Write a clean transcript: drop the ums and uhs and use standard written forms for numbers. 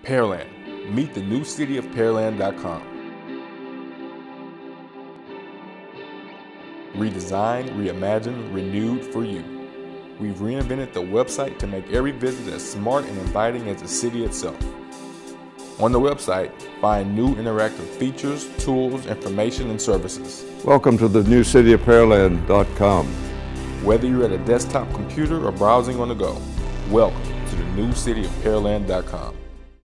Pearland. Meet the new city of Pearland.com. Redesigned, reimagined, renewed for you. We've reinvented the website to make every visit as smart and inviting as the city itself. On the website, find new interactive features, tools, information, and services. Welcome to the new city of Pearland.com. Whether you're at a desktop computer or browsing on the go, welcome to the new city of Pearland.com.